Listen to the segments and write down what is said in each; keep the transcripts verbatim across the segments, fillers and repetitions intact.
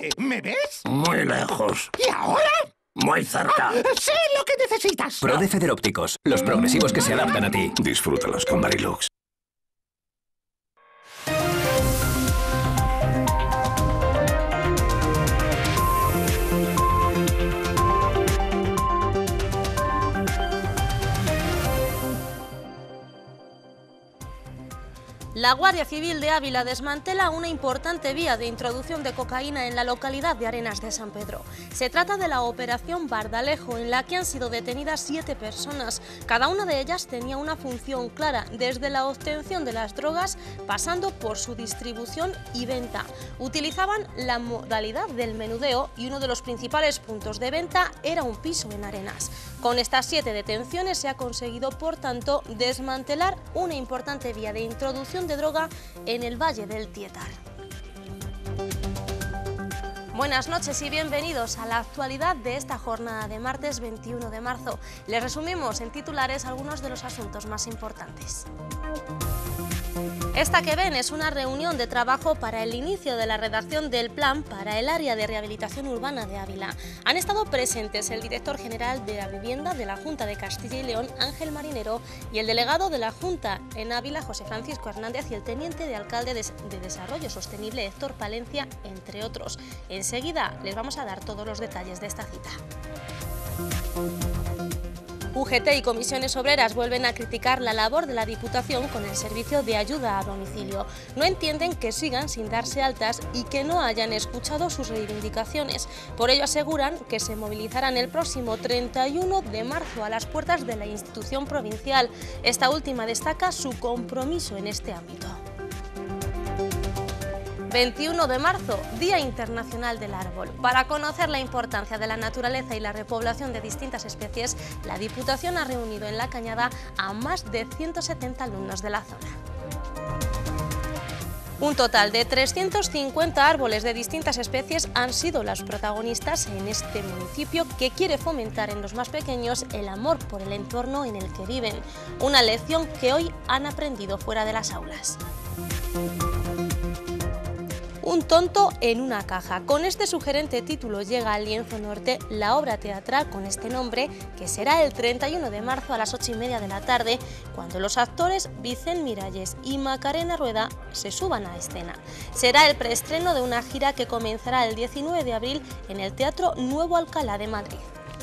¡Eh! ¿Me ves? Muy lejos. ¿Y ahora? Muy cerca. ¡Ah! ¡Sé lo que necesitas! Pro de Federópticos, los progresivos que se adaptan a ti. Disfrútalos con Varilux. La Guardia Civil de Ávila desmantela una importante vía de introducción de cocaína en la localidad de Arenas de San Pedro. Se trata de la Operación Bardalejo, en la que han sido detenidas siete personas. Cada una de ellas tenía una función clara, desde la obtención de las drogas, pasando por su distribución y venta. Utilizaban la modalidad del menudeo y uno de los principales puntos de venta era un piso en Arenas. Con estas siete detenciones se ha conseguido, por tanto, desmantelar una importante vía de introducción de droga en el Valle del Tietar. Buenas noches y bienvenidos a la actualidad de esta jornada de martes veintiuno de marzo. Les resumimos en titulares algunos de los asuntos más importantes. Esta que ven es una reunión de trabajo para el inicio de la redacción del plan para el área de rehabilitación urbana de Ávila. Han estado presentes el director general de la vivienda de la Junta de Castilla y León, Ángel Marinero, y el delegado de la Junta en Ávila, José Francisco Hernández, y el teniente de alcalde de Desarrollo Sostenible, Héctor Palencia, entre otros. Enseguida les vamos a dar todos los detalles de esta cita. U G T y comisiones obreras vuelven a criticar la labor de la Diputación con el servicio de ayuda a domicilio. No entienden que sigan sin darse altas y que no hayan escuchado sus reivindicaciones. Por ello aseguran que se movilizarán el próximo treinta y uno de marzo a las puertas de la institución provincial. Esta última destaca su compromiso en este ámbito. veintiuno de marzo, Día Internacional del Árbol. Para conocer la importancia de la naturaleza y la repoblación de distintas especies, la Diputación ha reunido en La Cañada a más de ciento setenta alumnos de la zona. Un total de trescientos cincuenta árboles de distintas especies han sido los protagonistas en este municipio, que quiere fomentar en los más pequeños el amor por el entorno en el que viven. Una lección que hoy han aprendido fuera de las aulas. Un tonto en una caja. Con este sugerente título llega al Lienzo Norte la obra teatral con este nombre, que será el treinta y uno de marzo a las ocho y media de la tarde, cuando los actores Vicent Miralles y Macarena Rueda se suban a escena. Será el preestreno de una gira que comenzará el diecinueve de abril en el Teatro Nuevo Alcalá de Madrid.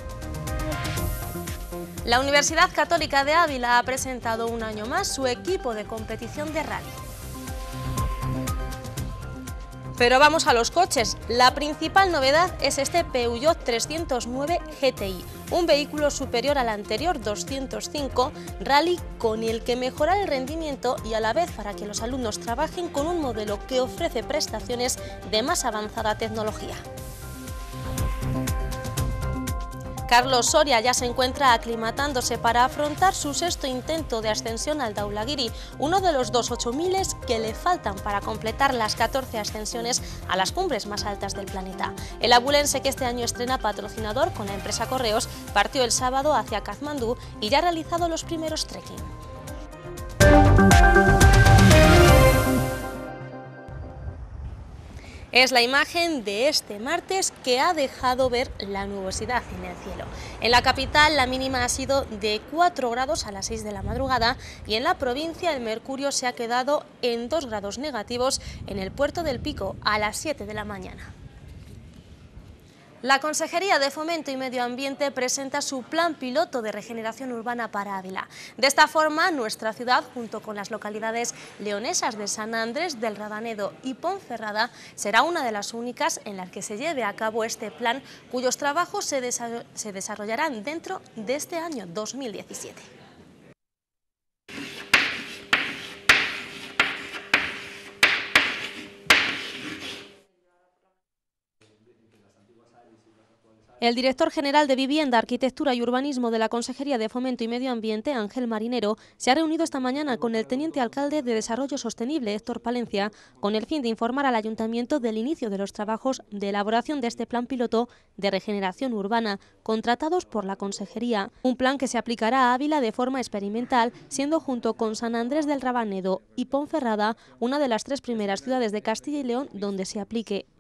La Universidad Católica de Ávila ha presentado un año más su equipo de competición de rally. Pero vamos a los coches. La principal novedad es este Peugeot trescientos nueve G T I, un vehículo superior al anterior doscientos cinco Rally, con el que mejorar el rendimiento y a la vez para que los alumnos trabajen con un modelo que ofrece prestaciones de más avanzada tecnología. Carlos Soria ya se encuentra aclimatándose para afrontar su sexto intento de ascensión al Daulagiri, uno de los dos ocho mil que le faltan para completar las catorce ascensiones a las cumbres más altas del planeta. El abulense, que este año estrena patrocinador con la empresa Correos, partió el sábado hacia Katmandú y ya ha realizado los primeros trekking. Es la imagen de este martes que ha dejado ver la nubosidad en el cielo. En la capital la mínima ha sido de cuatro grados a las seis de la madrugada y en la provincia el mercurio se ha quedado en dos grados negativos en el Puerto del Pico a las siete de la mañana. La Consejería de Fomento y Medio Ambiente presenta su plan piloto de regeneración urbana para Ávila. De esta forma, nuestra ciudad, junto con las localidades leonesas de San Andrés del Rabanedo y Ponferrada, será una de las únicas en las que se lleve a cabo este plan, cuyos trabajos se desarrollarán dentro de este año dos mil diecisiete. El director general de Vivienda, Arquitectura y Urbanismo de la Consejería de Fomento y Medio Ambiente, Ángel Marinero, se ha reunido esta mañana con el teniente alcalde de Desarrollo Sostenible, Héctor Palencia, con el fin de informar al Ayuntamiento del inicio de los trabajos de elaboración de este plan piloto de regeneración urbana, contratados por la Consejería. Un plan que se aplicará a Ávila de forma experimental, siendo junto con San Andrés del Rabanedo y Ponferrada una de las tres primeras ciudades de Castilla y León donde se aplique.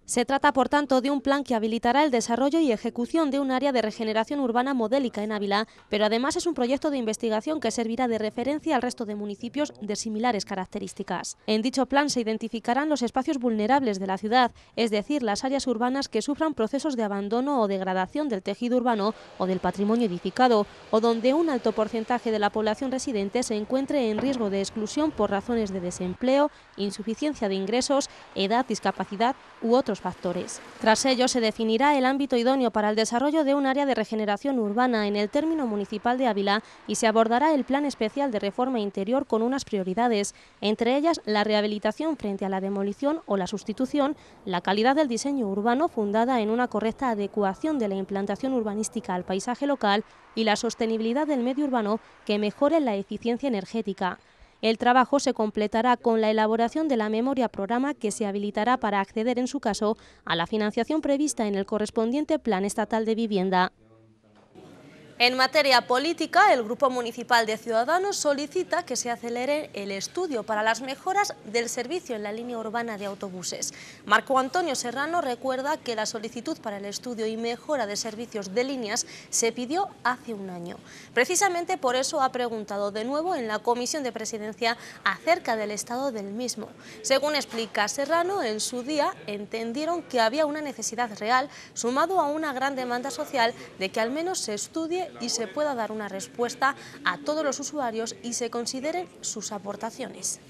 Se trata, por tanto, de un plan que habilitará el desarrollo y ejecución de un área de regeneración urbana modélica en Ávila, pero además es un proyecto de investigación que servirá de referencia al resto de municipios de similares características. En dicho plan se identificarán los espacios vulnerables de la ciudad, es decir, las áreas urbanas que sufran procesos de abandono o degradación del tejido urbano o del patrimonio edificado, o donde un alto porcentaje de la población residente se encuentre en riesgo de exclusión por razones de desempleo, insuficiencia de ingresos, edad, discapacidad u otros factores. Tras ello, se definirá el ámbito idóneo para el desarrollo de un área de regeneración urbana en el término municipal de Ávila y se abordará el plan especial de reforma interior con unas prioridades, entre ellas la rehabilitación frente a la demolición o la sustitución, la calidad del diseño urbano fundada en una correcta adecuación de la implantación urbanística al paisaje local y la sostenibilidad del medio urbano que mejore la eficiencia energética. El trabajo se completará con la elaboración de la memoria programa que se habilitará para acceder, en su caso, a la financiación prevista en el correspondiente Plan Estatal de Vivienda. En materia política, el Grupo Municipal de Ciudadanos solicita que se acelere el estudio para las mejoras del servicio en la línea urbana de autobuses. Marco Antonio Serrano recuerda que la solicitud para el estudio y mejora de servicios de líneas se pidió hace un año. Precisamente por eso ha preguntado de nuevo en la Comisión de Presidencia acerca del estado del mismo. Según explica Serrano, en su día entendieron que había una necesidad real, sumado a una gran demanda social, de que al menos se estudie y se pueda dar una respuesta a todos los usuarios y se consideren sus aportaciones.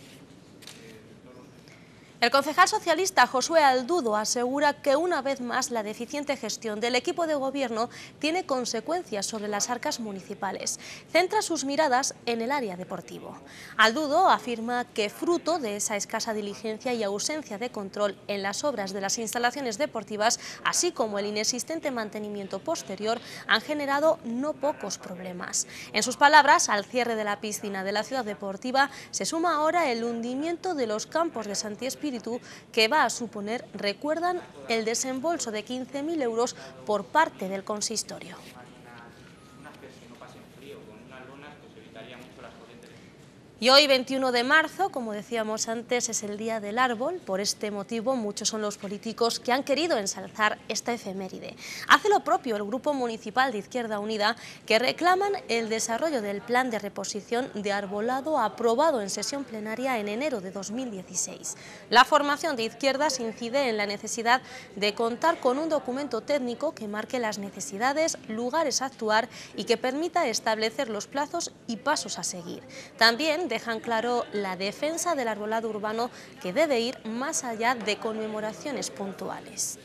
El concejal socialista Josué Aldudo asegura que una vez más la deficiente gestión del equipo de gobierno tiene consecuencias sobre las arcas municipales. Centra sus miradas en el área deportivo. Aldudo afirma que fruto de esa escasa diligencia y ausencia de control en las obras de las instalaciones deportivas, así como el inexistente mantenimiento posterior, han generado no pocos problemas. En sus palabras, al cierre de la piscina de la ciudad deportiva se suma ahora el hundimiento de los campos de Santi Espíritu, que va a suponer, recuerdan, el desembolso de quince mil euros por parte del consistorio. Y hoy, veintiuno de marzo, como decíamos antes, es el Día del Árbol. Por este motivo, muchos son los políticos que han querido ensalzar esta efeméride. Hace lo propio el Grupo Municipal de Izquierda Unida, que reclaman el desarrollo del plan de reposición de arbolado aprobado en sesión plenaria en enero de dos mil dieciséis. La formación de izquierdas incide en la necesidad de contar con un documento técnico que marque las necesidades, lugares a actuar y que permita establecer los plazos y pasos a seguir. También dejan claro la defensa del arbolado urbano, que debe ir más allá de conmemoraciones puntuales.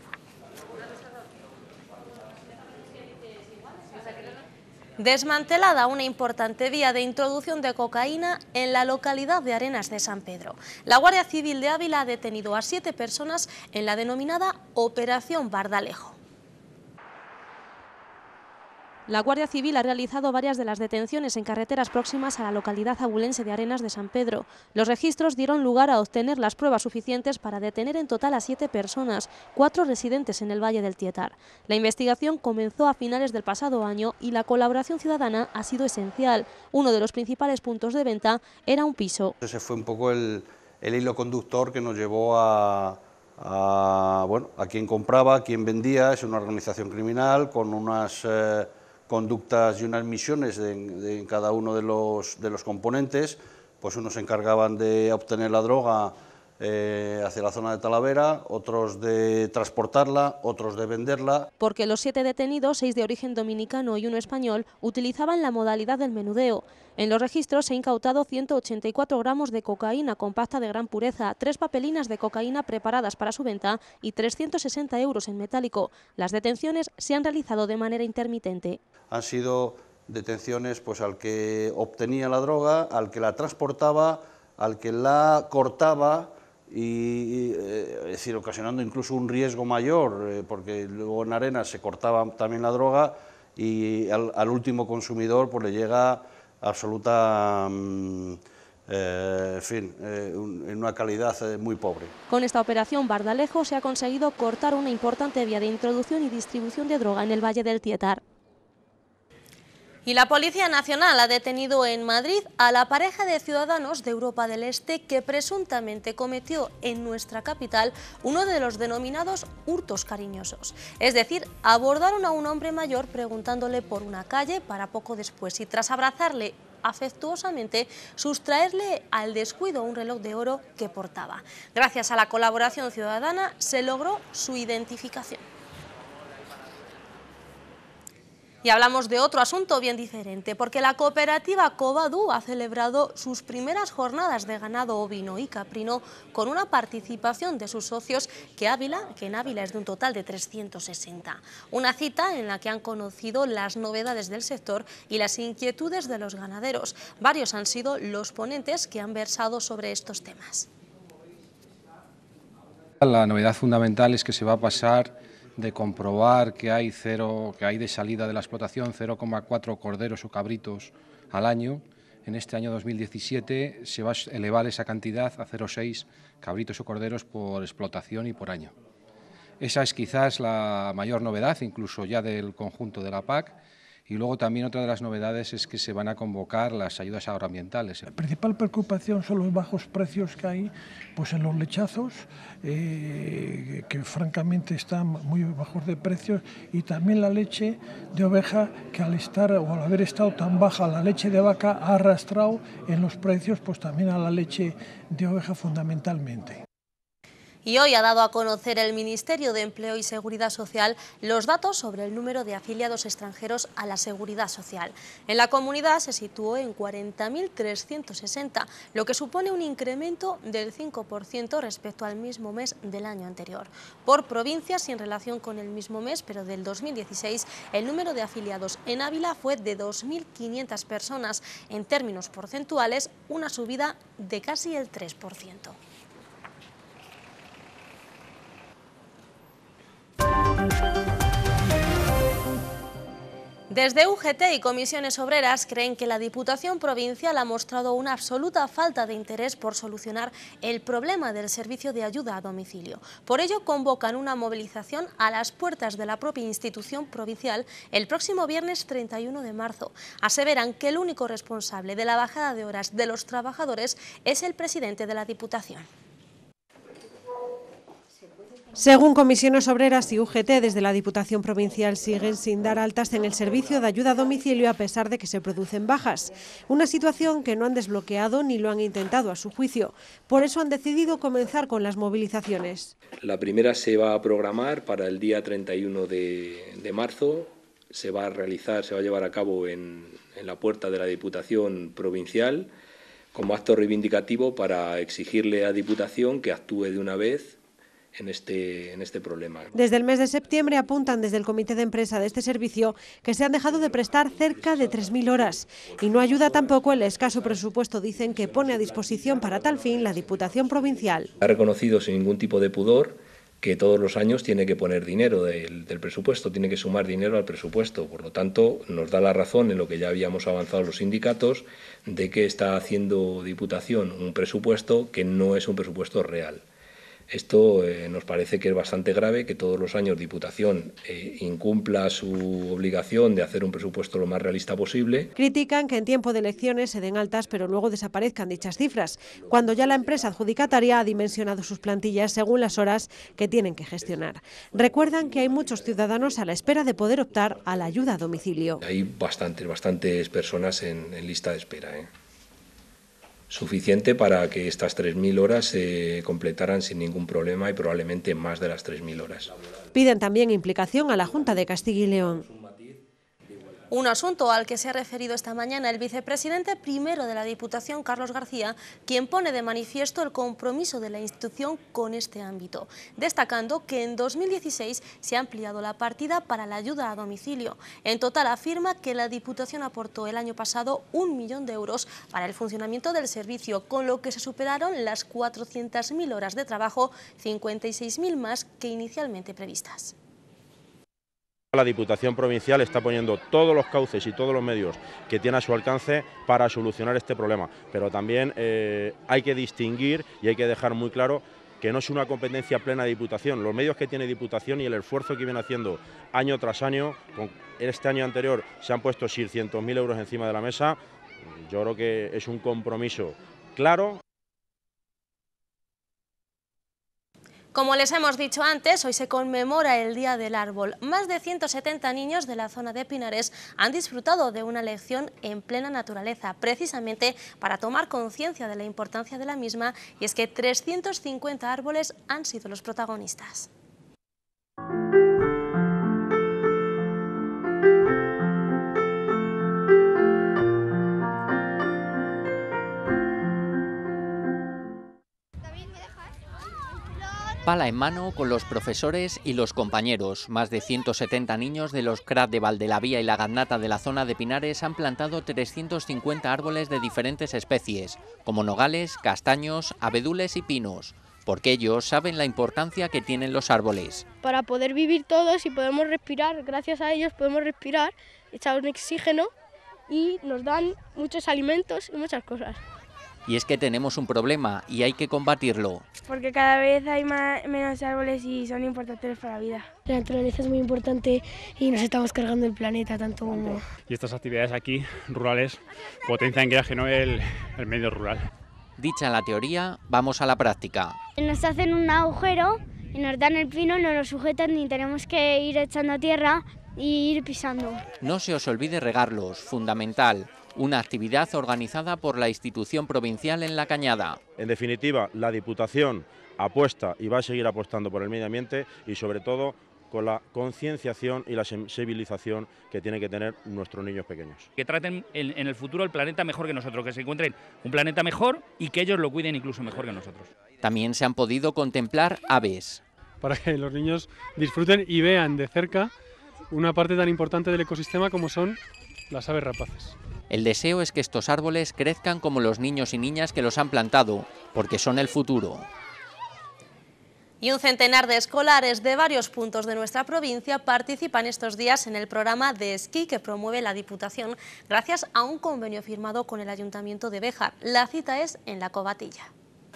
Desmantelada una importante vía de introducción de cocaína en la localidad de Arenas de San Pedro. La Guardia Civil de Ávila ha detenido a siete personas en la denominada Operación Bardalejo. La Guardia Civil ha realizado varias de las detenciones en carreteras próximas a la localidad abulense de Arenas de San Pedro. Los registros dieron lugar a obtener las pruebas suficientes para detener en total a siete personas, cuatro residentes en el Valle del Tietar. La investigación comenzó a finales del pasado año y la colaboración ciudadana ha sido esencial. Uno de los principales puntos de venta era un piso. Ese fue un poco el, el hilo conductor que nos llevó a... a, bueno, a quien compraba, a quien vendía. Es una organización criminal con unas eh, conductas y unas misiones de, de, en cada uno de los, de los componentes. Pues unos se encargaban de obtener la droga eh, hacia la zona de Talavera, otros de transportarla, otros de venderla. Porque los siete detenidos, seis de origen dominicano y uno español, utilizaban la modalidad del menudeo. En los registros se ha incautado ciento ochenta y cuatro gramos de cocaína compacta de gran pureza, tres papelinas de cocaína preparadas para su venta y trescientos sesenta euros en metálico. Las detenciones se han realizado de manera intermitente. Han sido detenciones pues, al que obtenía la droga, al que la transportaba, al que la cortaba, y eh, es decir, ocasionando incluso un riesgo mayor, eh, porque luego en Arenas se cortaba también la droga y al, al último consumidor pues, le llega absoluta, eh, en fin, eh, un, en una calidad eh, muy pobre. Con esta operación Bardalejo se ha conseguido cortar una importante vía de introducción y distribución de droga en el Valle del Tietar. Y la Policía Nacional ha detenido en Madrid a la pareja de ciudadanos de Europa del Este que presuntamente cometió en nuestra capital uno de los denominados hurtos cariñosos. Es decir, abordaron a un hombre mayor preguntándole por una calle para poco después y tras abrazarle afectuosamente sustraerle al descuido un reloj de oro que portaba. Gracias a la colaboración ciudadana se logró su identificación. Y hablamos de otro asunto bien diferente, porque la cooperativa Covadú ha celebrado sus primeras jornadas de ganado ovino y caprino con una participación de sus socios que, Ávila, que en Ávila es de un total de trescientos sesenta. Una cita en la que han conocido las novedades del sector y las inquietudes de los ganaderos. Varios han sido los ponentes que han versado sobre estos temas. La novedad fundamental es que se va a pasar de comprobar que hay cero, que hay de salida de la explotación cero coma cuatro corderos o cabritos al año. En este año dos mil diecisiete se va a elevar esa cantidad a cero coma seis cabritos o corderos por explotación y por año. Esa es quizás la mayor novedad, incluso ya del conjunto de la P A C. Y luego también otra de las novedades es que se van a convocar las ayudas agroambientales. La principal preocupación son los bajos precios que hay pues en los lechazos, eh, que francamente están muy bajos de precios, y también la leche de oveja, que al estar o al haber estado tan baja la leche de vaca ha arrastrado en los precios pues también a la leche de oveja fundamentalmente. Y hoy ha dado a conocer el Ministerio de Empleo y Seguridad Social los datos sobre el número de afiliados extranjeros a la Seguridad Social. En la comunidad se situó en cuarenta mil trescientos sesenta, lo que supone un incremento del cinco por ciento respecto al mismo mes del año anterior. Por provincias y en relación con el mismo mes, pero del dos mil dieciséis, el número de afiliados en Ávila fue de dos mil quinientas personas. En términos porcentuales, una subida de casi el tres por ciento. Desde U G T y Comisiones Obreras creen que la Diputación Provincial ha mostrado una absoluta falta de interés por solucionar el problema del servicio de ayuda a domicilio. Por ello convocan una movilización a las puertas de la propia institución provincial el próximo viernes treinta y uno de marzo. Aseveran que el único responsable de la bajada de horas de los trabajadores es el presidente de la Diputación. Según Comisiones Obreras y U G T, desde la Diputación Provincial siguen sin dar altas en el servicio de ayuda a domicilio a pesar de que se producen bajas. Una situación que no han desbloqueado ni lo han intentado a su juicio. Por eso han decidido comenzar con las movilizaciones. La primera se va a programar para el día treinta y uno de, de marzo. Se va a realizar, se va a llevar a cabo en, en la puerta de la Diputación Provincial como acto reivindicativo para exigirle a Diputación que actúe de una vez En este, en este problema. Desde el mes de septiembre apuntan desde el comité de empresa de este servicio que se han dejado de prestar cerca de tres mil horas y no ayuda tampoco el escaso presupuesto, dicen, que pone a disposición para tal fin la Diputación Provincial. Ha reconocido sin ningún tipo de pudor que todos los años tiene que poner dinero del, del presupuesto, tiene que sumar dinero al presupuesto. Por lo tanto, nos da la razón en lo que ya habíamos avanzado los sindicatos de que está haciendo Diputación un presupuesto que no es un presupuesto real. Esto eh, nos parece que es bastante grave, que todos los años Diputación eh, incumpla su obligación de hacer un presupuesto lo más realista posible. Critican que en tiempo de elecciones se den altas pero luego desaparezcan dichas cifras, cuando ya la empresa adjudicataria ha dimensionado sus plantillas según las horas que tienen que gestionar. Recuerdan que hay muchos ciudadanos a la espera de poder optar a la ayuda a domicilio. Hay bastantes, bastantes personas en, en lista de espera, ¿eh? Suficiente para que estas tres mil horas se completaran sin ningún problema y probablemente más de las tres mil horas. Piden también implicación a la Junta de Castilla y León. Un asunto al que se ha referido esta mañana el vicepresidente primero de la Diputación, Carlos García, quien pone de manifiesto el compromiso de la institución con este ámbito, destacando que en dos mil dieciséis se ha ampliado la partida para la ayuda a domicilio. En total afirma que la Diputación aportó el año pasado un millón de euros para el funcionamiento del servicio, con lo que se superaron las cuatrocientas mil horas de trabajo, cincuenta y seis mil más que inicialmente previstas. La Diputación Provincial está poniendo todos los cauces y todos los medios que tiene a su alcance para solucionar este problema, pero también eh, hay que distinguir y hay que dejar muy claro que no es una competencia plena de Diputación. Los medios que tiene Diputación y el esfuerzo que viene haciendo año tras año, con este año anterior se han puesto seiscientos mil euros encima de la mesa, yo creo que es un compromiso claro. Como les hemos dicho antes, hoy se conmemora el Día del Árbol. Más de ciento setenta niños de la zona de Pinares han disfrutado de una lección en plena naturaleza, precisamente para tomar conciencia de la importancia de la misma, y es que trescientos cincuenta árboles han sido los protagonistas. Pala en mano con los profesores y los compañeros. Más de ciento setenta niños de los C R A de Valdelavía y la Gaznata de la zona de Pinares han plantado trescientos cincuenta árboles de diferentes especies, como nogales, castaños, abedules y pinos, porque ellos saben la importancia que tienen los árboles. Para poder vivir todos y podemos respirar, gracias a ellos podemos respirar, echar un oxígeno y nos dan muchos alimentos y muchas cosas. Y es que tenemos un problema y hay que combatirlo. Porque cada vez hay más, menos árboles y son importantes para la vida. La naturaleza es muy importante y nos estamos cargando el planeta tanto como... Y estas actividades aquí, rurales, potencian que no el, el medio rural. Dicha la teoría, vamos a la práctica. Nos hacen un agujero y nos dan el pino, no lo sujetan ni tenemos que ir echando tierra y ir pisando. No se os olvide regarlos, fundamental. Una actividad organizada por la institución provincial en La Cañada. En definitiva, la Diputación apuesta y va a seguir apostando por el medio ambiente y sobre todo con la concienciación y la sensibilización que tienen que tener nuestros niños pequeños. Que traten en, en el futuro el planeta mejor que nosotros, que se encuentren un planeta mejor y que ellos lo cuiden incluso mejor que nosotros. También se han podido contemplar aves. Para que los niños disfruten y vean de cerca una parte tan importante del ecosistema como son las aves rapaces. El deseo es que estos árboles crezcan como los niños y niñas que los han plantado, porque son el futuro. Y un centenar de escolares de varios puntos de nuestra provincia participan estos días en el programa de esquí que promueve la Diputación gracias a un convenio firmado con el Ayuntamiento de Béjar. La cita es en La Covatilla.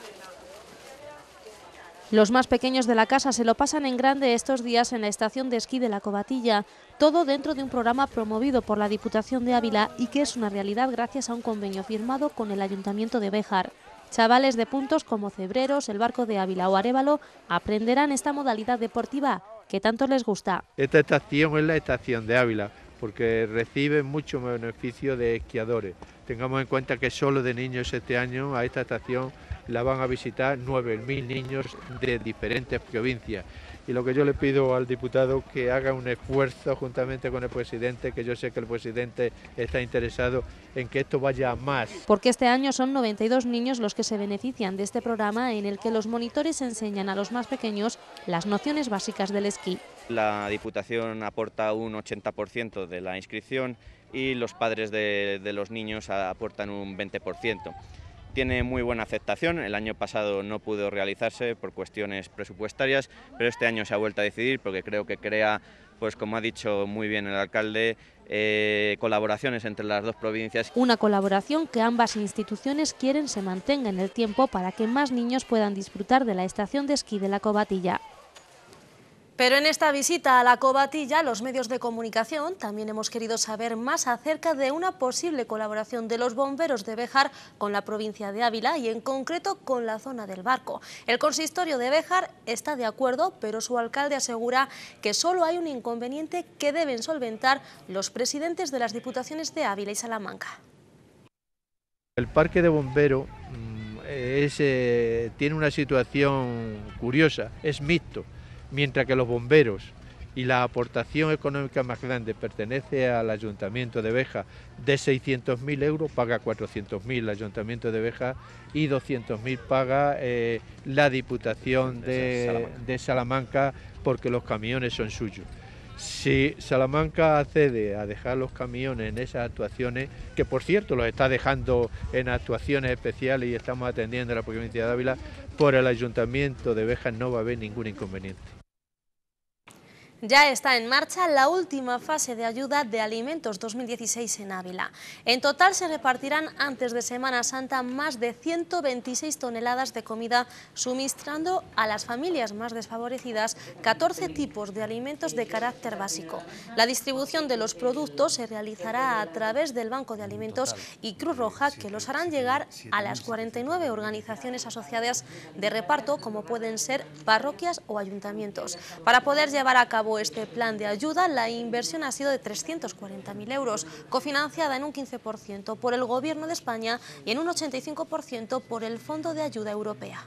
Los más pequeños de la casa se lo pasan en grande estos días en la estación de esquí de La Covatilla, todo dentro de un programa promovido por la Diputación de Ávila y que es una realidad gracias a un convenio firmado con el Ayuntamiento de Béjar. Chavales de puntos como Cebreros, el Barco de Ávila o Arévalo aprenderán esta modalidad deportiva que tanto les gusta. Esta estación es la estación de Ávila porque recibe mucho beneficio de esquiadores. Tengamos en cuenta que solo de niños este año a esta estación la van a visitar nueve mil niños de diferentes provincias. Y lo que yo le pido al diputado que haga un esfuerzo juntamente con el presidente, que yo sé que el presidente está interesado en que esto vaya a más. Porque este año son noventa y dos niños los que se benefician de este programa en el que los monitores enseñan a los más pequeños las nociones básicas del esquí. La Diputación aporta un ochenta por ciento de la inscripción y los padres de, de los niños aportan un veinte por ciento. Tiene muy buena aceptación, el año pasado no pudo realizarse por cuestiones presupuestarias, pero este año se ha vuelto a decidir porque creo que crea, pues como ha dicho muy bien el alcalde, eh, colaboraciones entre las dos provincias. Una colaboración que ambas instituciones quieren se mantenga en el tiempo para que más niños puedan disfrutar de la estación de esquí de La Covatilla. Pero en esta visita a La Covatilla, los medios de comunicación también hemos querido saber más acerca de una posible colaboración de los bomberos de Béjar con la provincia de Ávila y en concreto con la zona del Barco. El consistorio de Béjar está de acuerdo, pero su alcalde asegura que solo hay un inconveniente que deben solventar los presidentes de las diputaciones de Ávila y Salamanca. El parque de bomberos es, eh, tiene una situación curiosa, es mixto. Mientras que los bomberos y la aportación económica más grande pertenece al Ayuntamiento de Béjar, de seiscientos mil euros paga cuatrocientos mil el Ayuntamiento de Béjar y doscientos mil paga eh, la Diputación de, Salamanca. de Salamanca porque los camiones son suyos. Si Salamanca accede a dejar los camiones en esas actuaciones, que por cierto los está dejando en actuaciones especiales y estamos atendiendo a la provincia de Ávila, por el Ayuntamiento de Béjar no va a haber ningún inconveniente. Ya está en marcha la última fase de ayuda de alimentos dos mil dieciséis en Ávila. En total se repartirán antes de Semana Santa más de ciento veintiséis toneladas de comida, suministrando a las familias más desfavorecidas catorce tipos de alimentos de carácter básico. La distribución de los productos se realizará a través del Banco de Alimentos y Cruz Roja, que los harán llegar a las cuarenta y nueve organizaciones asociadas de reparto, como pueden ser parroquias o ayuntamientos. Para poder llevar a cabo este plan de ayuda, la inversión ha sido de trescientos cuarenta mil euros, cofinanciada en un quince por ciento por el Gobierno de España y en un ochenta y cinco por ciento por el Fondo de Ayuda Europea.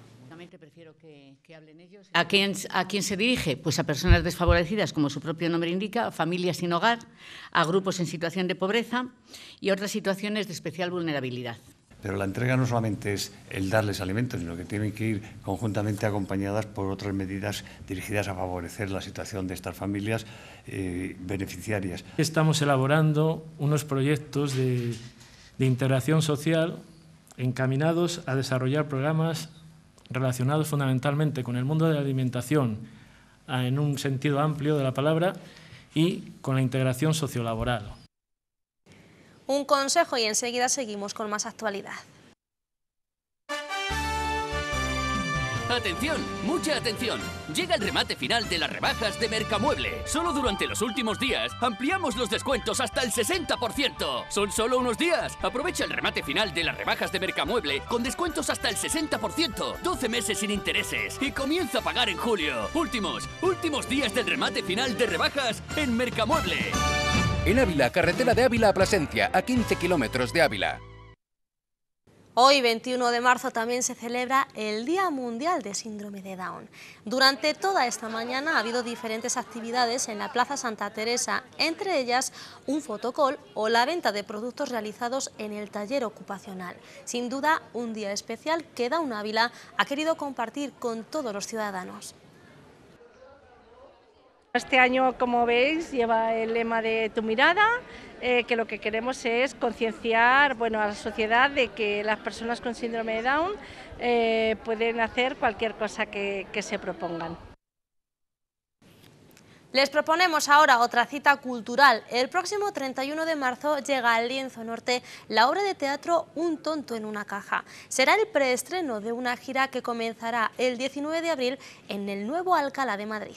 ¿A quién, ¿A quién se dirige? Pues a personas desfavorecidas, como su propio nombre indica, a familias sin hogar, a grupos en situación de pobreza y otras situaciones de especial vulnerabilidad. Pero la entrega no solamente es el darles alimentos, sino que tienen que ir conjuntamente acompañadas por otras medidas dirigidas a favorecer la situación de estas familias eh, beneficiarias. Estamos elaborando unos proyectos de, de integración social encaminados a desarrollar programas relacionados fundamentalmente con el mundo de la alimentación en un sentido amplio de la palabra y con la integración sociolaboral. Un consejo y enseguida seguimos con más actualidad. ¡Atención! ¡Mucha atención! Llega el remate final de las rebajas de Mercamueble. Solo durante los últimos días ampliamos los descuentos hasta el sesenta por ciento. Son solo unos días. Aprovecha el remate final de las rebajas de Mercamueble con descuentos hasta el sesenta por ciento. doce meses sin intereses y comienza a pagar en julio. Últimos, últimos días del remate final de rebajas en Mercamueble. En Ávila, carretera de Ávila a Plasencia, a quince kilómetros de Ávila. Hoy, veintiuno de marzo, también se celebra el Día Mundial de Síndrome de Down. Durante toda esta mañana ha habido diferentes actividades en la Plaza Santa Teresa, entre ellas un fotocall o la venta de productos realizados en el taller ocupacional. Sin duda, un día especial que Down Ávila ha querido compartir con todos los ciudadanos. Este año, como veis, lleva el lema de Tu mirada, eh, que lo que queremos es concienciar, bueno, a la sociedad de que las personas con síndrome de Down eh, pueden hacer cualquier cosa que, que se propongan. Les proponemos ahora otra cita cultural. El próximo treinta y uno de marzo llega al Lienzo Norte la obra de teatro Un tonto en una caja. Será el preestreno de una gira que comenzará el diecinueve de abril en el nuevo Alcalá de Madrid.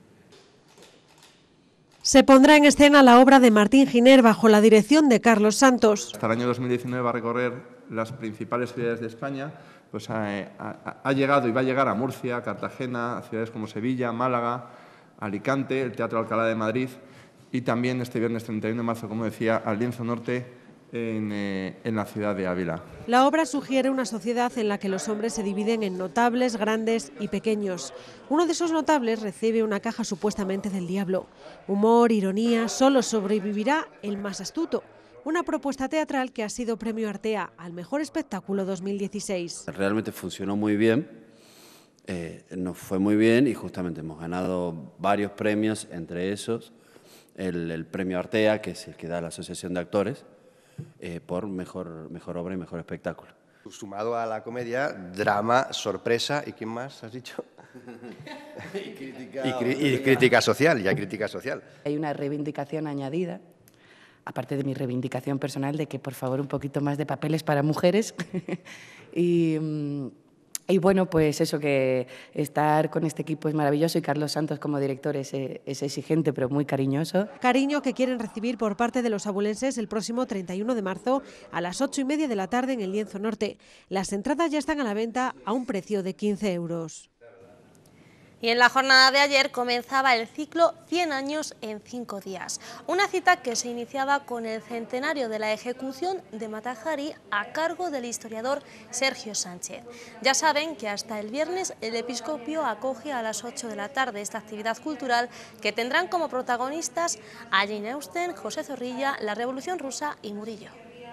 Se pondrá en escena la obra de Martín Giner bajo la dirección de Carlos Santos. Hasta el año dos mil diecinueve va a recorrer las principales ciudades de España, pues ha, ha, ha llegado y va a llegar a Murcia, Cartagena, a ciudades como Sevilla, Málaga, Alicante, el Teatro Alcalá de Madrid y también este viernes treinta y uno de marzo, como decía, al Lienzo Norte en, eh, en la ciudad de Ávila. La obra sugiere una sociedad en la que los hombres se dividen en notables, grandes y pequeños. Uno de esos notables recibe una caja supuestamente del diablo. Humor, ironía, solo sobrevivirá el más astuto. Una propuesta teatral que ha sido premio Artea al mejor espectáculo dos mil dieciséis. Realmente funcionó muy bien, eh, nos fue muy bien y justamente hemos ganado varios premios, entre esos el, el premio Artea, que es el que da la Asociación de Actores, Eh, por mejor, mejor obra y mejor espectáculo. Sumado a la comedia, drama, sorpresa y ¿quién más has dicho? y, crítica, y, cri y crítica social, ya crítica social. Hay una reivindicación añadida, aparte de mi reivindicación personal, de que por favor un poquito más de papeles para mujeres y... Um, Y bueno, pues eso, que estar con este equipo es maravilloso y Carlos Santos como director es, es exigente pero muy cariñoso. Cariño que quieren recibir por parte de los abulenses el próximo treinta y uno de marzo a las ocho y media de la tarde en el Lienzo Norte. Las entradas ya están a la venta a un precio de quince euros. Y en la jornada de ayer comenzaba el ciclo cien años en cinco días, una cita que se iniciaba con el centenario de la ejecución de Mata Hari a cargo del historiador Sergio Sánchez. Ya saben que hasta el viernes el episcopio acoge a las ocho de la tarde esta actividad cultural que tendrán como protagonistas a Jane Austen, José Zorrilla, la Revolución Rusa y Murillo.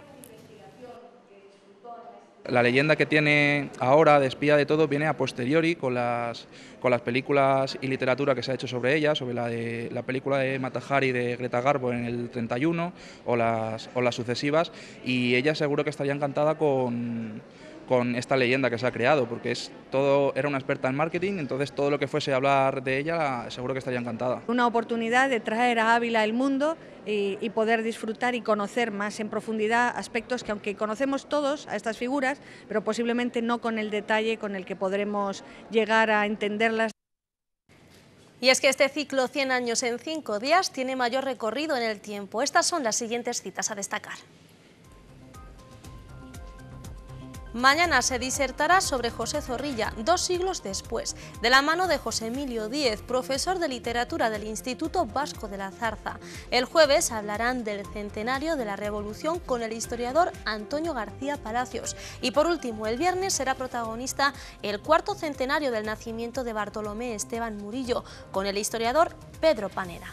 La leyenda que tiene ahora de espía de todo viene a posteriori con las, con las películas y literatura que se ha hecho sobre ella, sobre la, de, la película de Mata Hari de Greta Garbo en el treinta y uno o las, o las sucesivas, y ella seguro que estaría encantada con, con esta leyenda que se ha creado, porque es todo, era una experta en marketing, entonces todo lo que fuese a hablar de ella seguro que estaría encantada. Una oportunidad de traer a Ávila el mundo y, y poder disfrutar y conocer más en profundidad aspectos que, aunque conocemos todos a estas figuras, pero posiblemente no con el detalle con el que podremos llegar a entenderlas. Y es que este ciclo cien años en cinco días tiene mayor recorrido en el tiempo. Estas son las siguientes citas a destacar. Mañana se disertará sobre José Zorrilla, dos siglos después, de la mano de José Emilio Díez, profesor de literatura del Instituto Vasco de la Zarza. El jueves hablarán del centenario de la Revolución con el historiador Antonio García Palacios. Y por último, el viernes será protagonista el cuarto centenario del nacimiento de Bartolomé Esteban Murillo, con el historiador Pedro Panera.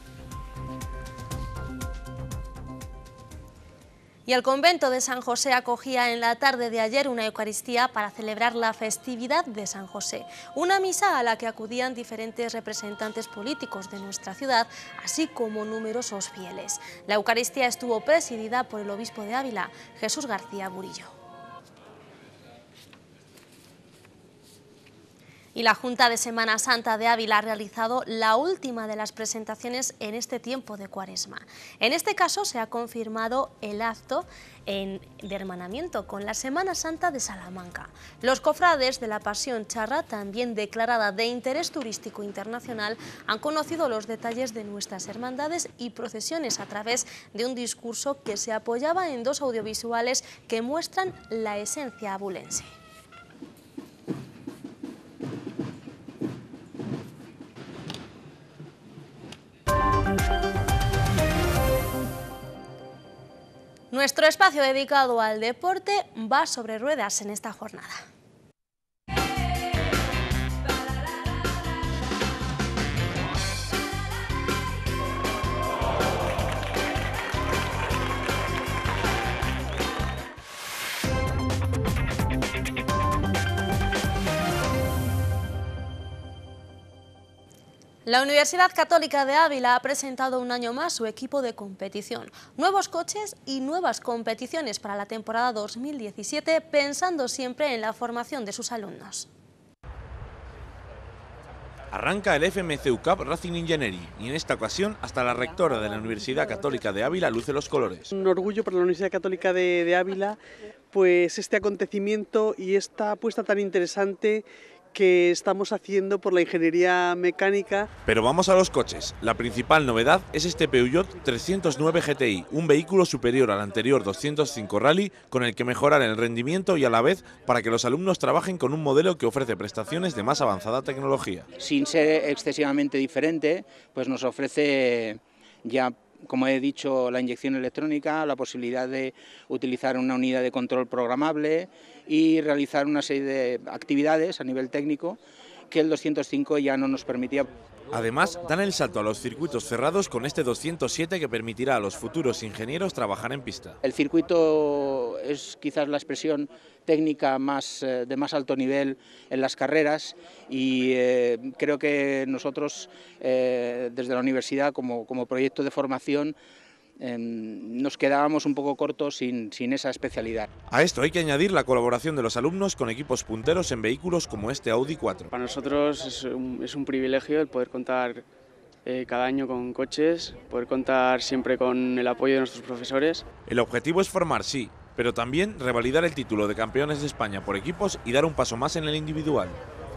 Y el convento de San José acogía en la tarde de ayer una Eucaristía para celebrar la festividad de San José, una misa a la que acudían diferentes representantes políticos de nuestra ciudad, así como numerosos fieles. La Eucaristía estuvo presidida por el obispo de Ávila, Jesús García Burillo. Y la Junta de Semana Santa de Ávila ha realizado la última de las presentaciones en este tiempo de Cuaresma. En este caso se ha confirmado el acto en, de hermanamiento con la Semana Santa de Salamanca. Los cofrades de la Pasión Charra, también declarada de interés turístico internacional, han conocido los detalles de nuestras hermandades y procesiones a través de un discurso que se apoyaba en dos audiovisuales que muestran la esencia abulense. Nuestro espacio dedicado al deporte va sobre ruedas en esta jornada. La Universidad Católica de Ávila ha presentado un año más su equipo de competición, nuevos coches y nuevas competiciones para la temporada dos mil diecisiete, pensando siempre en la formación de sus alumnos. Arranca el F M C U Cup Racing Engineering y en esta ocasión hasta la rectora de la Universidad Católica de Ávila luce los colores. Un orgullo para la Universidad Católica de, de Ávila, pues este acontecimiento y esta apuesta tan interesante que estamos haciendo por la ingeniería mecánica. Pero vamos a los coches. La principal novedad es este Peugeot trescientos nueve G T I, un vehículo superior al anterior doscientos cinco Rally, con el que mejorar el rendimiento y a la vez para que los alumnos trabajen con un modelo que ofrece prestaciones de más avanzada tecnología. Sin ser excesivamente diferente, pues nos ofrece ya, como he dicho, la inyección electrónica, la posibilidad de utilizar una unidad de control programable y realizar una serie de actividades a nivel técnico que el doscientos cinco ya no nos permitía. Además, dan el salto a los circuitos cerrados con este doscientos siete que permitirá a los futuros ingenieros trabajar en pista. El circuito es quizás la expresión técnica más, eh, de más alto nivel en las carreras y eh, creo que nosotros eh, desde la universidad como, como proyecto de formación eh, nos quedábamos un poco cortos sin, sin esa especialidad. A esto hay que añadir la colaboración de los alumnos con equipos punteros en vehículos como este Audi cuatro. Para nosotros es un, es un privilegio el poder contar eh, cada año con coches, poder contar siempre con el apoyo de nuestros profesores. El objetivo es formar, sí, pero también revalidar el título de campeones de España por equipos y dar un paso más en el individual.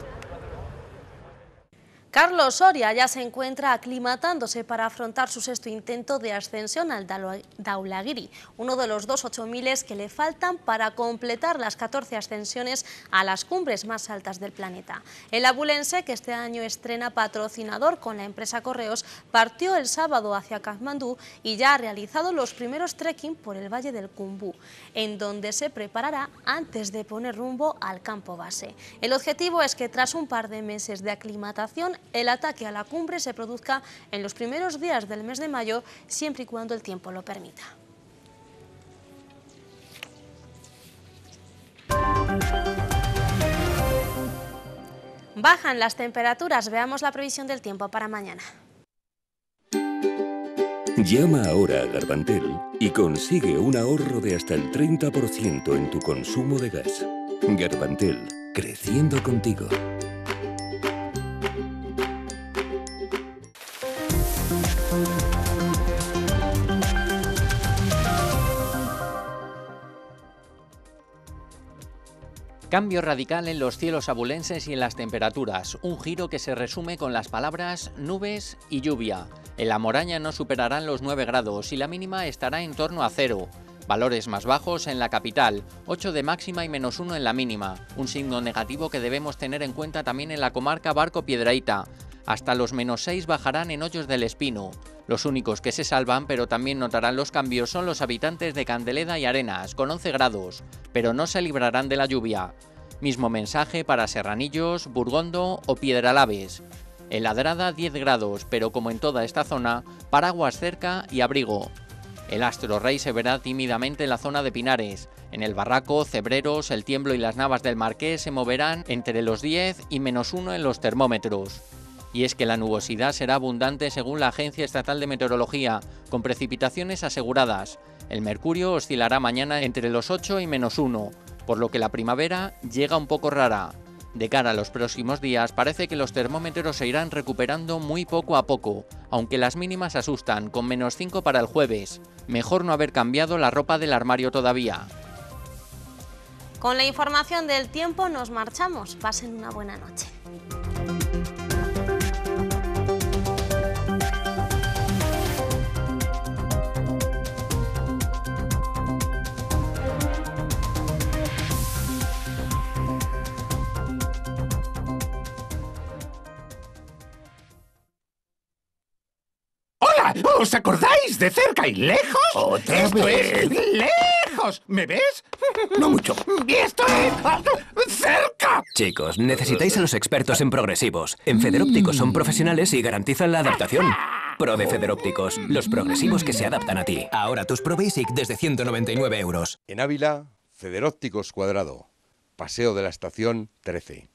Carlos Soria ya se encuentra aclimatándose para afrontar su sexto intento de ascensión al Daulagiri, uno de los dos ocho miles que le faltan para completar las catorce ascensiones a las cumbres más altas del planeta. El abulense, que este año estrena patrocinador con la empresa Correos, partió el sábado hacia Katmandú y ya ha realizado los primeros trekking por el Valle del Khumbu, en donde se preparará antes de poner rumbo al campo base. El objetivo es que tras un par de meses de aclimatación, el ataque a la cumbre se produzca en los primeros días del mes de mayo, siempre y cuando el tiempo lo permita. Bajan las temperaturas, veamos la previsión del tiempo para mañana. Llama ahora a Garbantel y consigue un ahorro de hasta el treinta por ciento en tu consumo de gas. Gerbantil, creciendo contigo. Cambio radical en los cielos abulenses y en las temperaturas, un giro que se resume con las palabras nubes y lluvia. En la Moraña no superarán los nueve grados y la mínima estará en torno a cero. Valores más bajos en la capital, ocho de máxima y menos uno en la mínima, un signo negativo que debemos tener en cuenta también en la comarca Barco-Piedrahita. Hasta los menos seis bajarán en Hoyos del Espino. Los únicos que se salvan, pero también notarán los cambios, son los habitantes de Candeleda y Arenas, con once grados, pero no se librarán de la lluvia. Mismo mensaje para Serranillos, Burgondo o Piedralaves. En Ladrada diez grados, pero como en toda esta zona, paraguas cerca y abrigo. El astro rey se verá tímidamente en la zona de Pinares. En el Barraco, Cebreros, El Tiemblo y las Navas del Marqués se moverán entre los diez y menos uno en los termómetros. Y es que la nubosidad será abundante según la Agencia Estatal de Meteorología, con precipitaciones aseguradas. El mercurio oscilará mañana entre los ocho y menos uno, por lo que la primavera llega un poco rara. De cara a los próximos días parece que los termómetros se irán recuperando muy poco a poco, aunque las mínimas asustan, con menos cinco para el jueves. Mejor no haber cambiado la ropa del armario todavía. Con la información del tiempo nos marchamos. Pasen una buena noche. ¿Os acordáis de Cerca y Lejos? ¿Otra Esto vez? es lejos. ¿Me ves? No mucho. Y esto es cerca. Chicos, necesitáis a los expertos en progresivos. En Federópticos son profesionales y garantizan la adaptación. Pro de Federópticos, los progresivos que se adaptan a ti. Ahora tus Pro Basic desde ciento noventa y nueve euros. En Ávila, Federópticos Cuadrado. Paseo de la Estación trece.